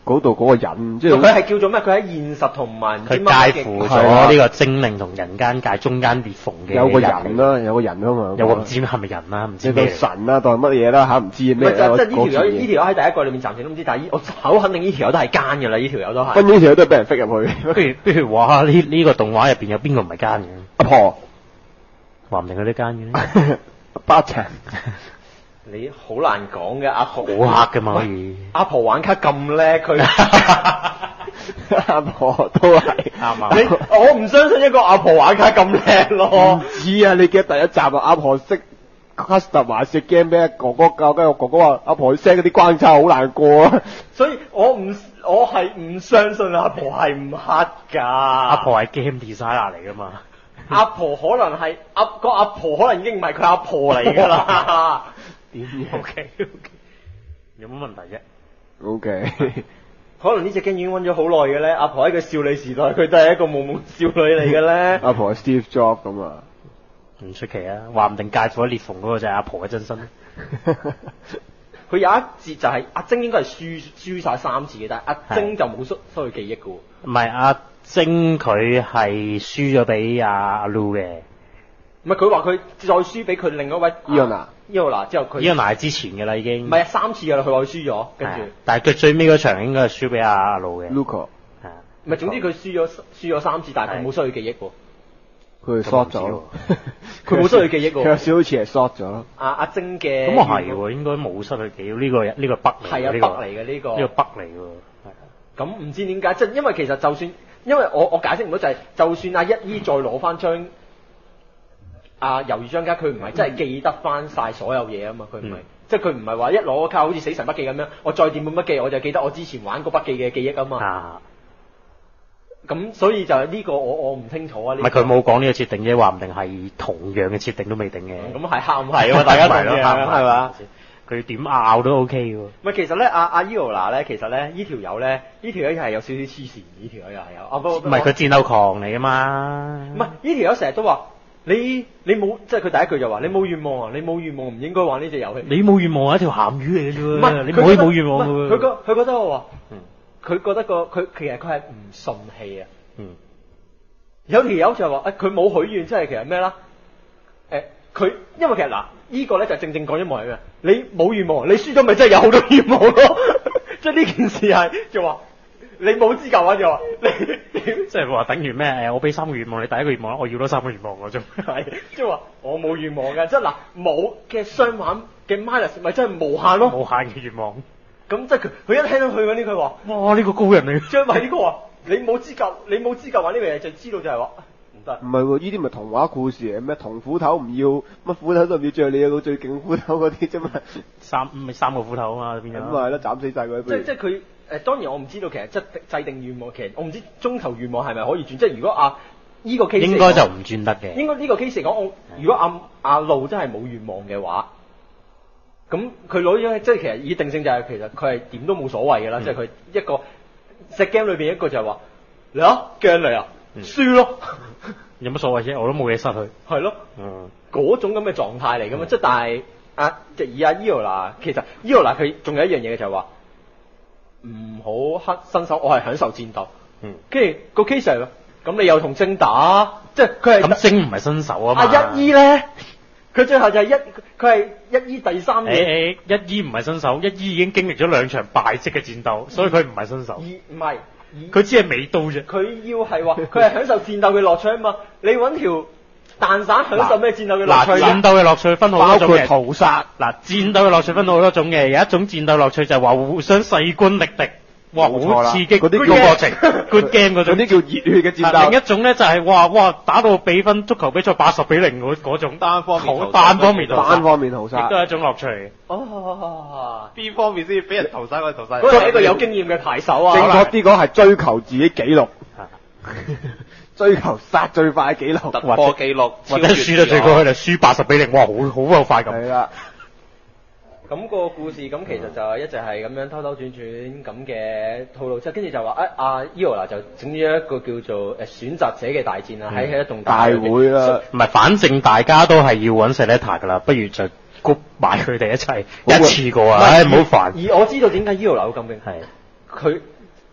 嗰度嗰個人，即係佢係叫做咩？佢喺現實同埋佢介乎咗呢個精靈同人間界中間裂縫嘅有個人啦，有個人啊嘛， 有個唔知係咪人啦，唔知咩神啊，當係乜嘢啦嚇，唔知咩。 即係呢條友，呢條友喺第一季裏面暫時都唔知，但係我好肯定呢條友都係奸㗎啦，呢條友都係。 跟住呢條友都係俾人逼入去。 不如不如話呢呢個動畫入邊有邊個唔係奸嘅？ 阿婆， 話唔定佢都奸嘅。 巴長。 你好難講嘅，阿婆好黑㗎嘛可以。 阿婆玩卡咁叻，佢阿婆都係啱啊！ 你我唔相信一個阿婆玩卡咁叻咯。 唔知啊，你記得第一集啊，阿婆識 custom 玩隻 game 俾哥哥教，跟住哥哥話阿婆 set 嗰啲關卡好難過啊。 所以我唔我係唔相信阿婆係唔黑㗎。 阿婆係 game designer 嚟㗎嘛？ 阿婆可能係阿個阿婆可能已經唔係佢阿婆嚟㗎啦。 點？O K O K，有乜問題啫 ？O K， 可能呢隻 game 已經溫咗好耐嘅咧。阿婆喺佢少女時代，佢都係一個夢夢少女嚟嘅咧。 阿婆係 Steve Jobs 咁啊， 唔出奇啊！話唔定介乎喺裂縫嗰個就係阿婆嘅真身。 佢有一節就係、是、阿晶應該係輸輸曬三次嘅，但係阿晶就冇失失去記憶嘅喎。 唔係阿晶佢係輸咗俾阿阿 Lu 嘅。 唔係佢話佢再輸俾佢另一位 Iona，Iona 之後佢 Iona 之前嘅啦已經。 唔係三次㗎啦，佢話佢輸咗，跟住。 但係佢最尾嗰場應該係輸俾阿阿 Lu 嘅。 Luco。 係啊。 唔係總之佢輸咗輸咗三次，但係佢冇失去記憶喎。 佢 short 咗。 佢冇失去記憶喎。 佢有少好似係 short 咗。 阿阿晶嘅。 咁啊係喎，應該冇失去記憶。呢個呢個北嚟。 係啊，北嚟嘅呢個。 呢個北嚟喎。 係。咁唔知點解？即係因為其實就算，因為我我解釋唔到就係、是，就算阿一姨再攞翻張。啊！猶豫張卡佢唔係真係記得翻晒所有嘢啊嘛，佢唔係，嗯、即係佢唔係話一攞個卡好似死神筆記咁樣，我再點本筆記我就記得我之前玩過筆記嘅記憶啊嘛。啊！咁所以就係呢個我我唔清楚啊。唔係佢冇講呢個設定啫，話唔定係同樣嘅設定都未定嘅。 咁係黑唔係啊嘛？大家同樣係嘛？ 佢點拗都 OK 喎。 唔係其實咧，阿阿 Iona 咧，其實咧呢條友咧，呢條友係有少少黐線，呢條友又係有。啊不唔係佢戰鬥狂嚟噶嘛？ 唔係呢條友成日都話。你你冇即係佢第一句就話你冇願望啊！你冇願望唔應該玩呢隻遊戲。 你冇願望係一條鹹魚嚟嘅啫喎！ 唔係你唔可以冇願望嘅喎。 佢覺佢覺得我話，佢覺得個佢其實佢係唔順氣啊。嗯。有條友就話誒，佢冇許願，即係其實咩啦？誒，佢因為其實嗱，呢個咧就正正講一模一樣。你冇願望，你輸咗咪真係有好多願望咯？即係呢件事係就話。你冇資格玩就話，你即係話等於咩？誒，我俾三個願望你，第一個願望我要多三個願望嗰種。 係，即係話我冇願望嘅，即係嗱冇嘅相反嘅 minus 咪真係無限咯。 無限嘅願望。 咁即係佢，佢一聽到佢揾呢句話， 哇！呢、這個高人嚟。 張偉呢個話，你冇資格，你冇資格玩呢樣嘢，就知道就係話唔得。 唔係喎，呢啲咪童話故事嚟咩？銅斧頭唔要，乜斧頭都唔要，最後你有個最勁斧頭嗰啲啫嘛。 三咪三個斧頭啊嘛，變咗。 咁咪係咯，斬死晒佢。 即係即係佢。誒當然我唔知道其實即制定願望，其實我唔知中途願望係咪可以轉，即係如果阿依個 case 應該就唔轉得嘅。 應該呢個 case 嚟講，我如果阿阿路真係冇願望嘅話，咁佢攞咗即係其實以定性就係其實佢係點都冇所謂嘅啦，即係佢一個隻 game 裏邊一個就係話嚟啊驚嚟啊輸咯， 有乜所謂啫？我都冇嘢失去。 係咯，嗯，嗰種咁嘅狀態嚟㗎嘛，即係但係阿即係以阿 Iona 其實 Iona 佢仲有一樣嘢嘅就係話。唔好黑新手，我係享受戰鬥。嗯，跟住個 case 係咯，咁你又同精打，即係佢係咁精唔係新手啊嘛。 啊一 E 咧，佢最後就係一，佢係一 E 第三嘅。 誒誒，一 E 唔係新手，一 E 已經經歷咗兩場敗績嘅戰鬥，所以佢唔係新手。 二唔係， 佢只係尾刀啫。 佢要係話，佢係享受戰鬥嘅樂趣啊嘛。你揾條蛋散享受咩戰鬥嘅樂趣？ 嗱，戰鬥嘅樂趣分好多種嘅。 包括屠殺。 嗱，戰鬥嘅樂趣分好多種嘅，有一種戰鬥樂趣就係話互相勢均力敵。哇，好刺激嗰啲過程 ，good game 嗰種， 嗰啲叫熱血嘅戰鬥。 另一種咧就係、是、哇哇打到比分足球比賽八十比零嗰嗰種單方面，單方面單方面屠殺， 亦都係一種樂趣。 哦，邊方面先俾人屠殺嗰屠殺？ 嗰係一個有經驗嘅牌手啊！ 正確啲講係追求自己紀錄，追求殺最快紀錄， 突破紀錄， 或者輸得最高就輸八十比零，哇，好好有快感。 係啦。 咁個故事咁其實就係一直係咁樣偷偷轉轉咁嘅套路，即係跟住就話啊阿 Iona 就整咗一個叫做誒選擇者嘅大戰啦，喺喺、嗯、一棟大會啦， 唔係，反正大家都係要揾 Seleta 噶啦，不如就谷埋佢哋一齊一次過啊！唉，唔好煩。 而我知道點解 Iona 會咁勁，係佢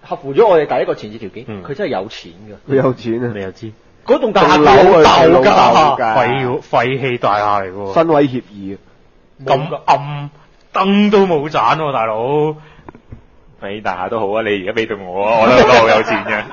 合乎咗我哋第一個前置條件，佢、 嗯、 真係有錢㗎。 佢有錢啊！ 你又知？ 嗰棟大廈樓佢係老豆㗎， 廢廢棄大廈嚟喎， 新威協議咁暗，燈都冇盞喎，大佬。 你大廈都好啊，你而家俾到我啊，我都覺得好有錢嘅。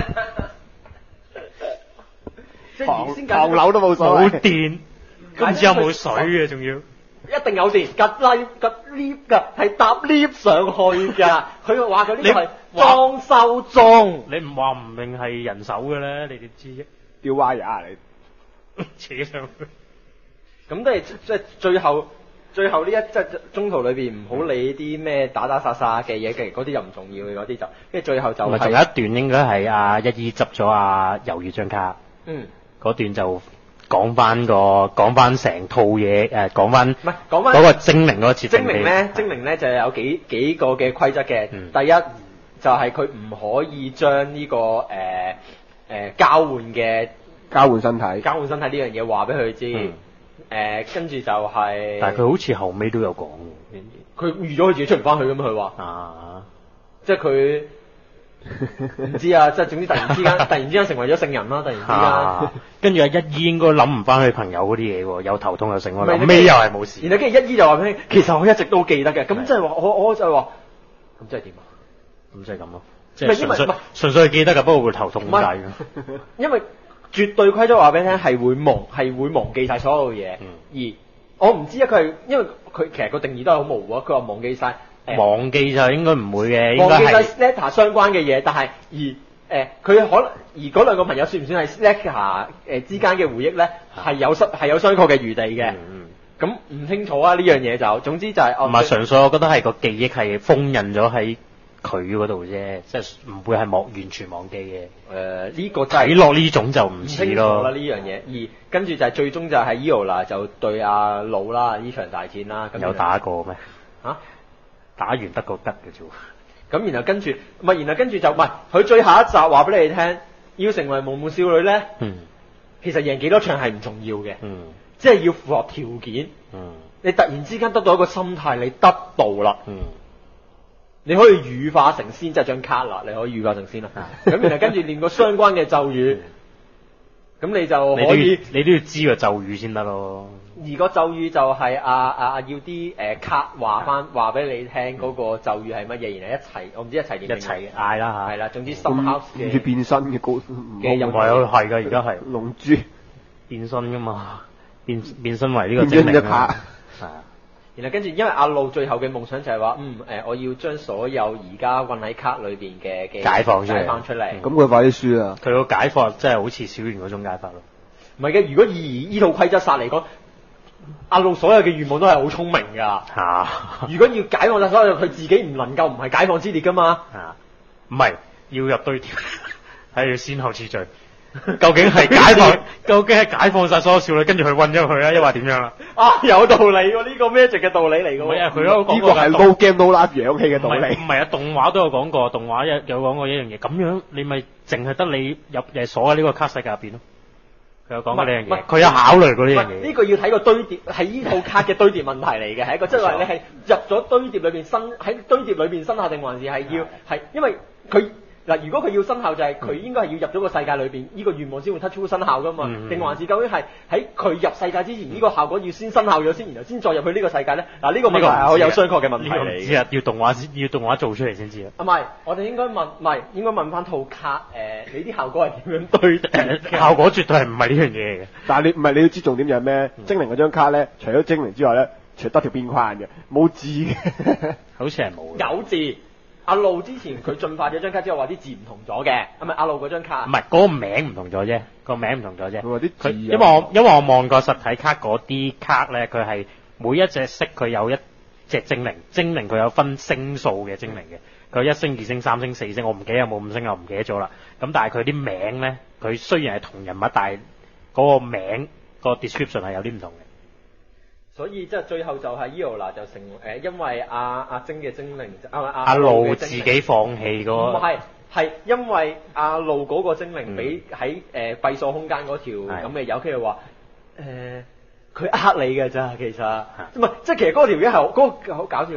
即係唐原先唐樓都冇所謂， 冇電，今次有冇水嘅仲要？ 一定有電，夾 lift 夾 lift 㗎，係搭 lift 上去㗎。佢話佢呢個係裝修中， 你唔話唔明係人手嘅咧，你點知啫？ 吊 wire 啊你扯上去。 咁都係即係最後最後呢一即係中途裏邊唔好理啲咩打打殺殺嘅嘢嘅，嗰啲就唔重要嘅嗰啲就，跟住最後就係、 仲有一段應該係阿一姨執咗阿魷魚張卡， 嗯， 嗰段就講翻個講翻成套嘢誒，講翻唔係講翻嗰個精靈嗰個設定。 精靈咧，精靈咧就有幾幾個嘅規則嘅。 嗯、 第一就係佢唔可以將呢、這個誒誒、呃呃、交換嘅交換身體， 交換身體呢樣嘢話俾佢知。誒、嗯，跟住、呃、就係、是， 但係佢好似後尾都有講喎。 佢預咗佢自己出唔翻去咁佢話。 啊， 即係佢。唔知啊，即係總之突然之間，突然之間成為咗聖人啦！突然之間， 啊、跟住阿一姨應該諗唔翻佢朋友嗰啲嘢喎，又頭痛又成，我諗尾又係冇事。 然後跟住一姨就話俾你，其實我一直都記得嘅。咁即係話我我就係話，咁即係點啊？ 咁即係咁咯，即係純粹純粹係記得㗎，不過會頭痛咁解嘅。 因為絕對規則話俾你聽係會忘係會忘記晒所有嘢，嗯、而我唔知啊，佢係因為佢其實個定義都係好模糊啊。佢話忘記晒。 忘記就應該唔會嘅， 忘記晒 Slater 相關嘅嘢，但係而誒佢、呃、可能而嗰兩個朋友算唔算係 Slater 誒之間嘅回憶咧？係有失係有商榷嘅餘地嘅。咁唔、嗯、清楚啊呢樣嘢就，總之就係、是、 唔係純粹，我覺得係個記憶係封印咗喺佢嗰度啫，即係唔會係忘完全忘記嘅。誒、 呃、呢、這個睇落呢種就唔似咯。 啦呢樣嘢，而跟住就係最終就係 Eola 就對阿魯啦呢場大戰啦。咁有打過咩？ 嚇？ 打完得個吉嘅啫喎， 咁然後跟住，唔係然後跟住就唔係佢最後一集話俾你哋聽，要成為夢夢少女咧，嗯，其實贏幾多場係唔重要嘅，嗯，即係要符合條件，嗯，你突然之間得到一個心態，你得到啦，嗯，你可以羽化成仙，即係張卡啦，你可以羽化成仙啦，咁然後跟住練個相關嘅咒語，咁你就可以， 你都要知個咒語先得咯。 而個咒語就係啊啊要啲誒、呃、卡話翻話俾你聽嗰個咒語係乜嘢，然後一齊我唔知一齊點一齊嗌啦嚇， 係啦，總之深刻嘅。 唔知變身嘅高嘅任務係係㗎，而家係龍珠變身㗎嘛，變變身為呢個精靈啊，係啊。 然後跟住，因為阿路最後嘅夢想就係話，嗯誒、呃，我要將所有而家混喺卡裏邊嘅嘅解放出嚟， 解放出嚟。 咁佢快啲輸啦！ 佢個解放真係好似小圓嗰種解法咯。 唔係嘅，如果以依套規則殺嚟講，阿路所有嘅願望都係好聰明㗎。嚇、啊！如果要解放晒所有，佢自己唔能夠唔係解放之列㗎嘛。 嚇、啊！唔係要入堆條，係要先後次序。究竟係解放？究竟係解放晒所有少女，跟住佢韞咗佢啊？抑或點樣啊？ 啊，有道理喎！呢、這個 magic 嘅道理嚟㗎。 唔係啊，佢都講呢個係 no game no life 氧氣嘅道理。 唔係啊，動畫都有講過，動畫有有講過一樣嘢。咁樣你咪淨係得你入誒鎖喺呢個卡世界入邊咯。佢有講過呢樣嘢。佢有考慮過呢樣嘢。 呢、這個要睇個堆疊，係呢套卡嘅堆疊問題嚟嘅，係一個即係話你係入咗堆疊裏邊生喺堆疊裏邊生效，定還是係要係因為佢。嗱，如果佢要生效就係、是、佢應該係要入咗個世界裏邊，呢、這個願望先會 touch 出生效噶嘛？定、嗯、還是究竟係喺佢入世界之前，呢、這個效果要先生效咗先，然後先再入去呢個世界咧？嗱，呢個問題係好有商榷嘅問題嚟。唔知啊， 要動畫先，要動畫做出嚟先知啊。 唔係，我哋應該問，唔係應該問翻套卡誒、呃，你啲效果係點樣對？ 誒，效果絕對係唔係呢樣嘢嚟嘅。 但係你唔係你要知重點就係咩？精靈嗰張卡咧，除咗精靈之外咧，除得條邊框嘅，冇字嘅， 好似係冇。 有字。阿路之前佢進化咗張卡之後話啲字唔同咗嘅，係咪阿路嗰張卡？ 唔係嗰個名唔同咗啫，個名唔同咗啫。 佢話啲字， 因為我因為我望過實體卡嗰啲卡咧，佢係每一隻色佢有一隻精靈，精靈佢有分星數嘅精靈嘅，佢一星、二星、三星、四星，我唔記得有冇五星，我唔記得咗啦。咁但係佢啲名咧，佢雖然係同人物，但係嗰個名、個 description 係有啲唔同嘅。 所以即係最後就係 Eola 就成誒、呃，因為阿阿晶嘅精靈，阿阿阿路自己放棄嗰唔係係因為阿路嗰個精靈俾喺誒閉鎖空間嗰條咁嘅友，佢就話誒佢呃你嘅咋，其實唔係即係其實嗰條嘢係嗰個好搞笑嘅話，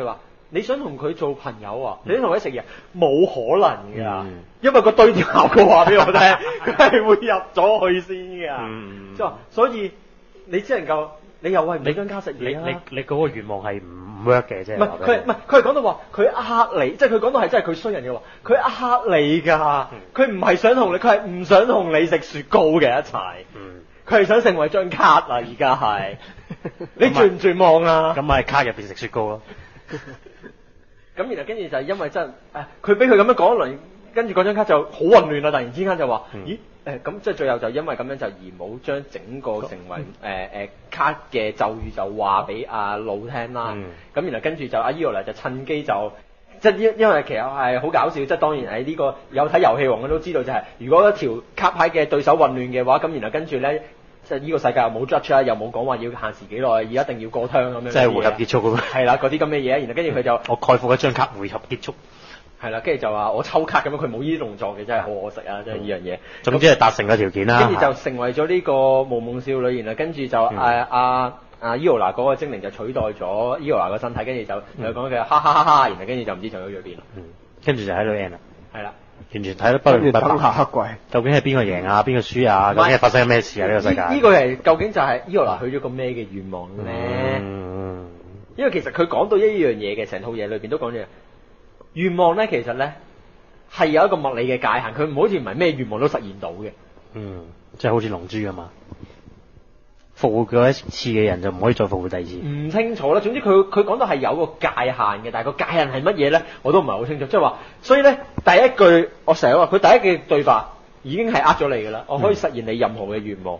你想同佢做朋友啊？你想同佢食嘢，冇可能㗎， 嗯因為個對調效果話俾我聽，佢係會入咗去先㗎。 嗯即係話，所以你只能夠你又喂唔俾張卡食你嘢啊你你嗰個願望係唔 work 嘅，即係唔係佢唔係佢係講到話佢呃你，即係佢講到係真係佢衰人嘅話，佢呃你㗎，佢唔係想同你，佢係唔想同你食雪糕嘅一齊， 嗯， 佢係想成為張卡啊！而家係你絕唔絕望啊？ 咁咪卡入邊食雪糕咯。 咁然後跟住就係因為真誒，佢俾佢咁樣講一輪，跟住嗰張卡就好混亂啦！突然之間就話： 嗯咦誒咁、即係最後就因為咁樣就而冇將整個成為誒誒、呃呃、卡嘅咒語就話俾阿路聽啦。咁、 嗯、 然後跟住就阿伊奧娜就趁機就即係因因為其實係好搞笑，即係當然喺呢、這個有睇遊戲王嘅都知道就係、是、如果一條卡牌嘅對手混亂嘅話，咁然後跟住咧。即係呢個世界又冇 judge 啦，又冇講話要限時幾耐，而一定要過湯咁樣。 即係回合結束咁樣。 係啦，嗰啲咁嘅嘢，然後跟住佢就我蓋覆一張卡，回合結束。 係啦，跟住就話我抽卡咁樣，佢冇呢啲動作嘅，真係好可惜啊！即係呢樣嘢。 總之係達成個條件啦。 跟住就成為咗呢個夢夢少女，然後跟住就誒阿阿伊奧娜嗰個精靈就取代咗伊奧娜個身體，跟住就同佢講嘅哈哈哈哈，然後跟住就唔知走咗去邊啦。 嗯，跟住就喺度 end 啦。 係啦。 完全睇得不明不白。 燈下黑鬼， 究竟係邊個贏啊？邊個輸啊？究竟係發生緊咩事啊？呢、呢個世界呢、呢個係究竟就係伊奧娜許咗個咩嘅願望咧？ 嗯， 因為其實佢講到一樣嘢嘅，成套嘢裏邊都講咗願望咧，其實咧係有一個物理嘅界限，佢唔好似唔係咩願望都實現到嘅。 嗯，即係好似龍珠咁嘛。復活過一次嘅人就唔可以再復活第二次。 唔清楚啦，總之佢佢講到係有個界限嘅，但係個界限係乜嘢咧，我都唔係好清楚。即係話，所以咧第一句我成日話佢第一句對白已經係呃咗你㗎啦，我可以實現你任何嘅願望。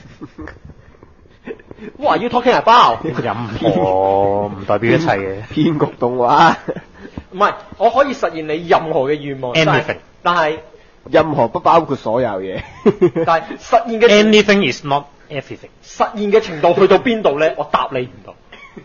哇！要 talking about 任何唔代表一切嘅騙局動畫， 唔係，我可以實現你任何嘅願望。Anything，但係任何不包括所有嘢。 但係實現嘅 anything is not everything。 實現嘅程度去到邊度咧？我答你唔到。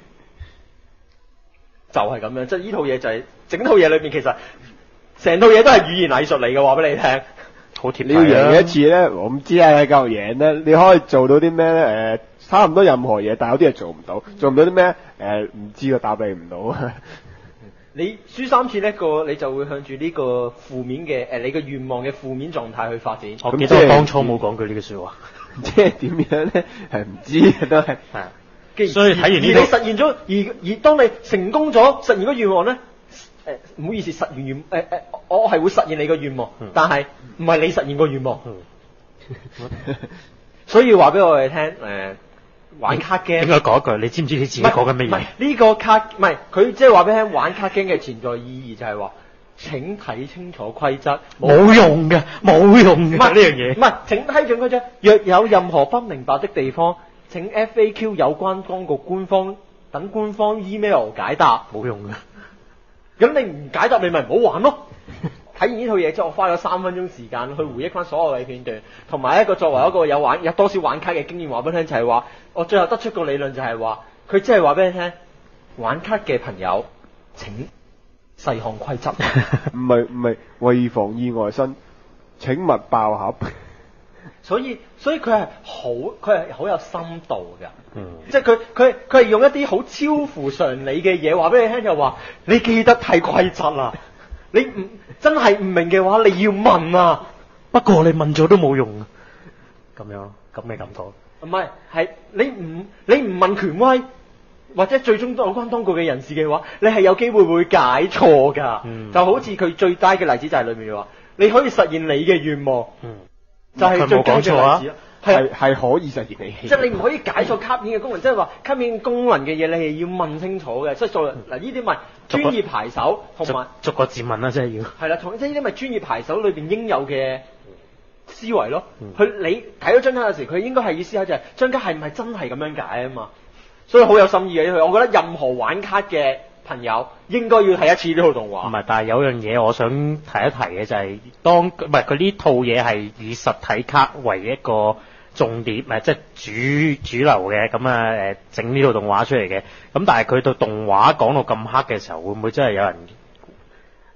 就係咁樣，即係呢套嘢就係、是、整套嘢裏面其實成套嘢都係語言藝術嚟嘅，話俾你聽。 好貼。 你要贏一次咧，我唔知啊，你夠贏咧，你可以做到啲咩咧？誒、呃，差唔多任何嘢，但係有啲嘢做唔到，做唔到啲咩？誒、呃，唔知啊，答你唔到。 你輸三次呢個，你就會向住呢個負面嘅誒、呃，你嘅願望嘅負面狀態去發展。 我記得我當初冇講句呢句説話。 即係點樣咧？係唔知嘅都係。 係。所以睇完呢套，而你實現咗，而而當你成功咗實現個願望咧，誒、呃、唔好意思，實現願誒誒，我係會實現你個願望，嗯、但係唔係你實現個願望。嗯、所以話俾我哋聽，誒、呃、玩卡 game 應該講一句，你知唔知你自己講緊咩嘢？ 唔係呢個卡，唔係佢即係話俾你聽，玩卡 game 嘅潛在意義就係話。請睇清楚規則， 冇用嘅，冇用嘅呢樣嘢。 唔係，請睇準規則。若有任何不明白的地方，請 F A Q 有關當局官方等官方 email 解答。 冇用嘅。 咁你唔解答，你咪唔好玩咯。睇完呢套嘢之後，我花咗三分鐘時間去回憶翻所有嘅片段，同埋一個作為一個有玩有多少玩卡嘅經驗，話俾你聽就係話，我最後得出個理論就係話，佢即係話俾你聽，玩卡嘅朋友請細項規則， 唔係唔係為防意外身，請勿爆盒。 所以所以佢係好佢係好有深度㗎， 嗯， 即係佢佢佢係用一啲好超乎常理嘅嘢話俾你聽，就話你記得睇規則啦，你唔真係唔明嘅話，你要問啊。 不過你問咗都冇用啊，咁樣咁嘅感覺。 唔係係你唔你唔問權威。或者最終有關當局嘅人士嘅話，你係有機會會解錯㗎。嗯、就好似佢最低嘅例子就係裏面話，你可以實現你嘅願望，嗯、就係最低嘅例子啦。 係係可以實現你。 即係你唔可以解錯卡片嘅功能，即係話卡片功能嘅嘢，你係要問清楚嘅。即係做嗱呢啲咪專業牌手同埋逐個字問啦，真係要。 係啦，同即係呢啲咪專業牌手裏邊應有嘅思維咯。佢、嗯、你睇咗張卡有時，佢應該係意思係就係張卡係唔係真係咁樣解啊嘛？所以好有心意嘅呢套，我覺得任何玩卡嘅朋友應該要睇一次呢套動畫。 唔係，但係有樣嘢我想提一提嘅就係、是，當唔係佢呢套嘢係以實體卡為一個重點，誒即係主主流嘅，咁啊誒整呢套動畫出嚟嘅。咁但係佢到動畫講到咁黑嘅時候，會唔會真係有人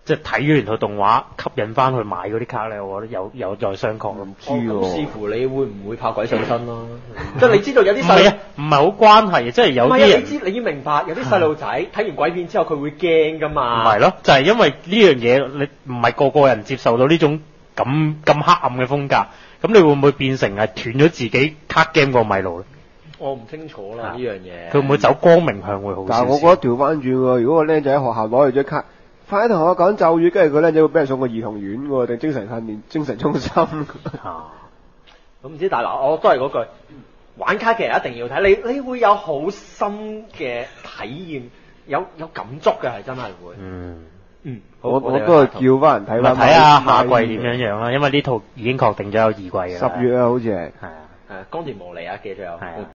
即係睇完套動畫吸引翻去買嗰啲卡咧，我覺得有有再相抗咁知喎。視乎你會唔會怕鬼上身咯？即係你知道有啲細唔係啊，唔係好關係，即係有啲人。 你知你要明白，有啲細路仔睇完鬼片之後佢會驚噶嘛。 唔係咯，就係、是、因為呢樣嘢，你唔係個個人接受到呢種咁咁黑暗嘅風格，咁你會唔會變成係斷咗自己卡 game 個迷路咧？ 我唔清楚啦呢樣嘢。 佢會唔會走光明向會好少少？ 但係我覺得調翻轉喎，如果個僆仔喺學校攞住張卡，快啲同我講咒語，跟住個僆仔會俾人送去兒童院喎，定精神訓練精神中心。 啊， 咁唔知，但係嗱，我都係嗰句，玩卡嘅人一定要睇，你你會有好深嘅體驗，有有感觸嘅係真係會。嗯嗯， 我我都係叫翻人睇翻。 睇下下季點樣樣啦，因為呢套已經確定咗有二季嘅。 十月啊，好似係。 係啊。 誒，光田無離啊，記住有。 係啊。